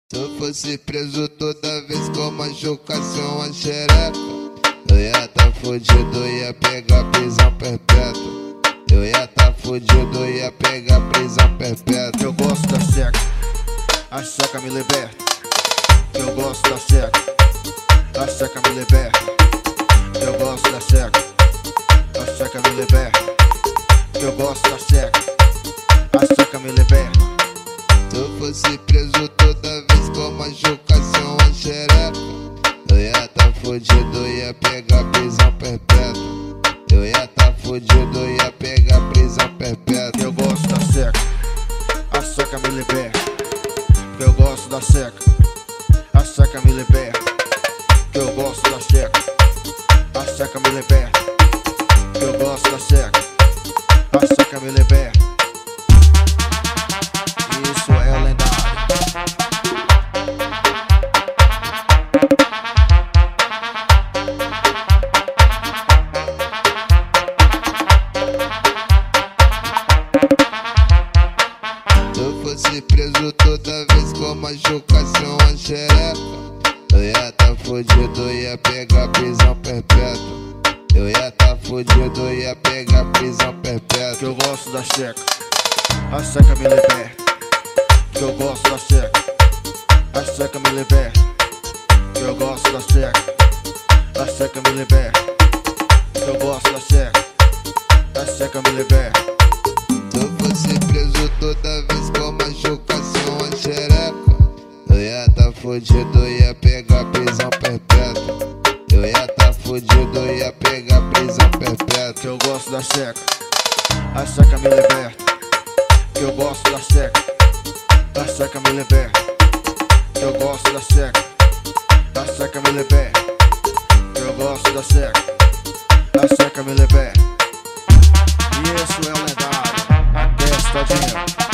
Se eu fosse preso toda vez com machucação a xereca, eu ia tá fudido, ia pegar prisão perpétua. Eu ia tá fudido, ia pegar prisão perpétua. Eu gosto da seca, a seca me liberta. Eu gosto da seca, a seca me liberta. Eu gosto da seca, a seca me liberta. Eu gosto da seca, a seca me liberta. Se eu fosse preso toda vez com machucação a xereca, eu ia tá fudido, ia pegar prisão perpétua. Eu ia tá fudido, ia pegar prisão perpétua. Eu gosto da seca, a seca me liberta. Eu gosto da seca, a seca me liberta. Eu gosto da seca, a seca me liberta. Eu gosto da seca, a seca me liberta. Isso é lendário. Se eu fosse preso toda vez com machucação a xereca, eu ia tá fudido, ia pegar prisão perpétua. Eu ia tá fudido, ia pegar prisão perpétua. Eu gosto da seca, a seca me liberta. Eu gosto da seca, a seca me liberta. Eu gosto da seca, a seca me liberta. Eu gosto da seca, a seca me liberta. Se eu fosse preso toda vez com machucação a xereca, eu ia tá fudido, ia pegar prisão perpétua. Eu ia tá fudido, ia pegar prisão perpétua. Eu gosto da seca, a seca me liberta. Eu gosto da seca, a seca me liberta. Eu gosto da seca, a seca me liberta. Eu gosto da seca, a seca me liberta. E isso é o lendário, a testa de